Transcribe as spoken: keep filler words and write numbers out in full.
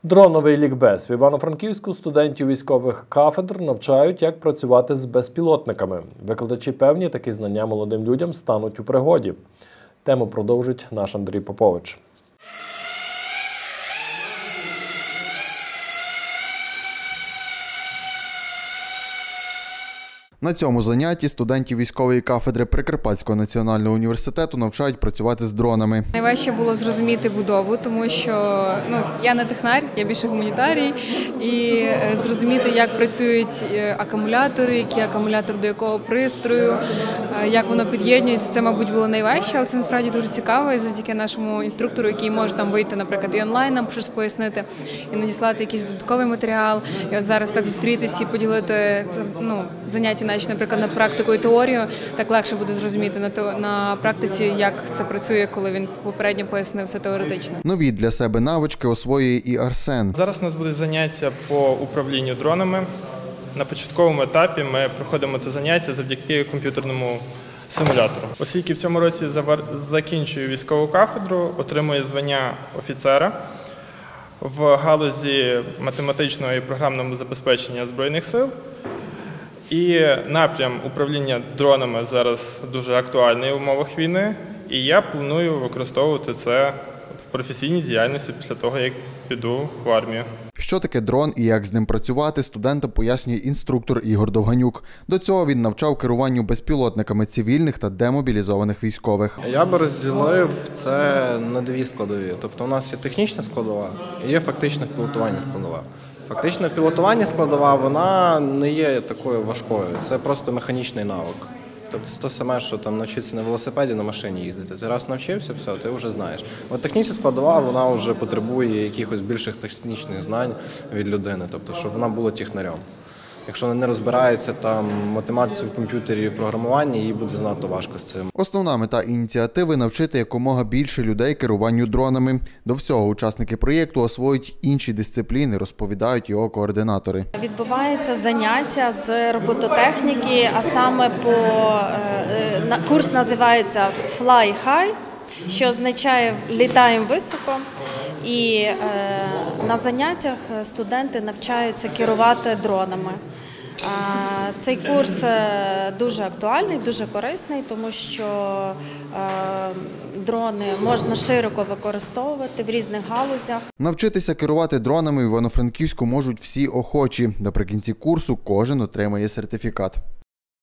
Дроновий лікбез. В Івано-Франківську студентів військових кафедр навчають, як працювати з безпілотниками. Викладачі певні, такі знання молодим людям стануть у пригоді. Тему продовжить наш Андрій Попович. На цьому занятті студентів військової кафедри Прикарпатського національного університету навчають працювати з дронами. Найважче було зрозуміти будову, тому що ну, я не технар, я більше гуманітарій, і зрозуміти, як працюють акумулятори, який акумулятор до якого пристрою, як воно під'єднується, це, мабуть, було найважче, але це насправді дуже цікаво, і завдяки нашому інструктору, який може там вийти, наприклад, і онлайн нам щось пояснити, і надіслати якийсь додатковий матеріал, і от зараз так зустрітися і поділити ну, заняття наші, наприклад, на практику і теорію, так легше буде зрозуміти на, то, на практиці, як це працює, коли він попередньо пояснив все теоретично. Нові для себе навички освоює і Арсен. Зараз у нас буде заняття по управлінню дронами. На початковому етапі ми проходимо це заняття завдяки комп'ютерному симулятору. Оскільки в цьому році закінчую військову кафедру, отримую звання офіцера в галузі математичного і програмного забезпечення Збройних сил. І напрям управління дронами зараз дуже актуальний в умовах війни, і я планую використовувати це в професійній діяльності після того, як піду в армію. Що таке дрон і як з ним працювати, студентам пояснює інструктор Ігор Довганюк. До цього він навчав керуванню безпілотниками цивільних та демобілізованих військових. Я би розділив це на дві складові. Тобто у нас є технічна складова і є фактичне пілотування складова. Фактично пілотування складова, вона не є такою важкою, це просто механічний навик. Тобто це те саме, що там навчитися на велосипеді, на машині їздити. Ти раз навчився, все, ти вже знаєш. От технічна складова, вона вже потребує якихось більших технічних знань від людини, тобто щоб вона була технарем. Якщо вона не розбирається там математиці в комп'ютері і в програмуванні, їй буде занадто важко з цим. Основна мета ініціативи – навчити якомога більше людей керуванню дронами. До всього учасники проєкту освоюють інші дисципліни, розповідають його координатори. Відбувається заняття з робототехніки, а саме по курс називається Fly High, що означає «літаємо високо». І е, на заняттях студенти навчаються керувати дронами. Е, цей курс дуже актуальний, дуже корисний, тому що е, дрони можна широко використовувати в різних галузях. Навчитися керувати дронами в Івано-Франківську можуть всі охочі. Наприкінці курсу кожен отримає сертифікат.